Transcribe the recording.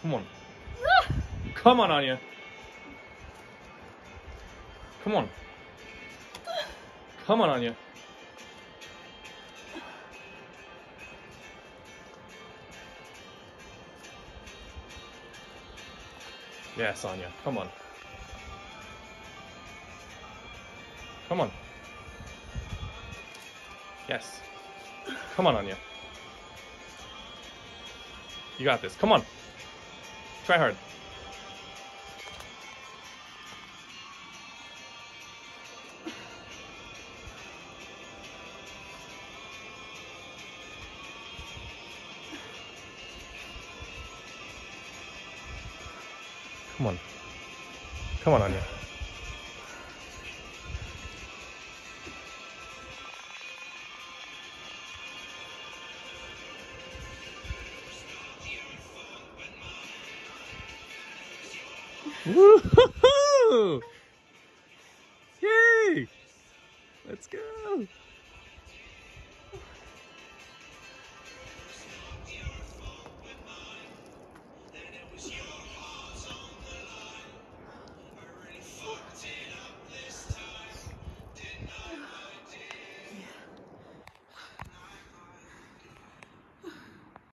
Come on. Come on, Anya. Come on. Come on, Anya. Yes, Anya. Come on. Come on. Yes. Come on, Anya. You got this. Come on. Try hard. Come on. Come on, Anya. Woo-hoo-hoo! Yay! Let's go!